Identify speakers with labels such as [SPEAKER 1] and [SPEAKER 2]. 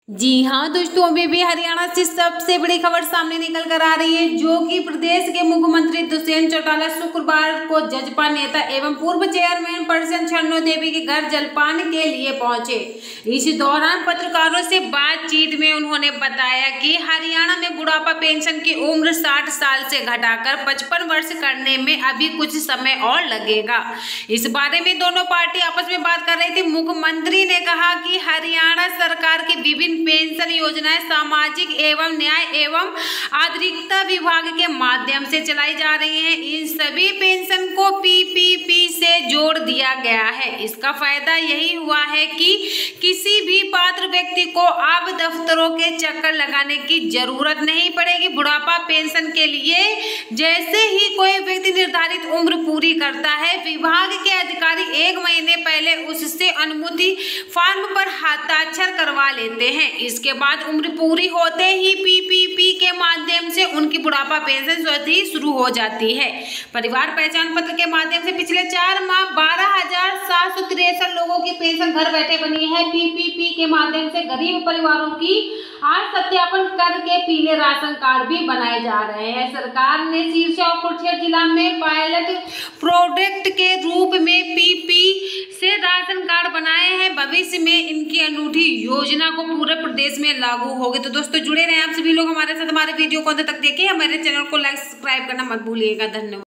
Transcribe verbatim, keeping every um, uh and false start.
[SPEAKER 1] जी हाँ दोस्तों, अभी भी हरियाणा से सबसे बड़ी खबर सामने निकल कर आ रही है, जो कि प्रदेश के मुख्यमंत्री दुष्यंत चौटाला शुक्रवार को जजपा नेता एवं पूर्व चेयरमैन पर्सन छन्नो देवी के घर जलपान के लिए पहुंचे। इस दौरान पत्रकारों से बातचीत में उन्होंने बताया कि हरियाणा में बुढ़ापा पेंशन की उम्र साठ साल से घटाकर पचपन वर्ष करने में अभी कुछ समय और लगेगा। इस बारे में दोनों पार्टी आपस में बात कर रही थी। मुख्यमंत्री ने कहा कि हरियाणा सरकार की विभिन्न पेंशन योजनाएं सामाजिक एवं न्याय एवं आधिकारिकता विभाग के माध्यम से चलाई जा रही हैं। इन सभी पेंशन को पीपीपी से जोड़ दिया गया है। इसका फायदा यही हुआ है कि किसी भी पात्र व्यक्ति को अब दफ्तरों के चक्कर लगाने की जरूरत नहीं पड़ेगी। बुढ़ापा पेंशन के लिए जैसे ही कोई व्यक्ति निर्धारित उम्र पूरी करता है, विभाग के अधिकारी एक महीने पहले उससे अनुमति फॉर्म पर हस्ताक्षर करवा लेते हैं। इसके बाद उम्र पूरी होते ही पीपीपी के माध्यम से उनकी बुढ़ापा पेंशन स्वतः ही शुरू हो जाती है। परिवार पहचान पत्र के माध्यम से पिछले चार माह बारह हजार सात सौ तिरसठ लोगों की पेंशन घर बैठे बनी है। पीपीपी के माध्यम से गरीब परिवारों की आज सत्यापन करके पीले राशन कार्ड भी बनाए जा रहे हैं। सरकार ने सिरसा और कुरुक्षेत्र जिला में पायलट प्रोजेक्ट के रूप में पीपी से राशन कार्ड बनाए हैं। भविष्य में इनकी अनूठी योजना को पूरे प्रदेश में लागू होगी। तो दोस्तों जुड़े रहें आप सभी लोग हमारे साथ। हमारे वीडियो को अंत तक देखें। हमारे चैनल को लाइक सब्सक्राइब करना मत भूलिएगा। धन्यवाद।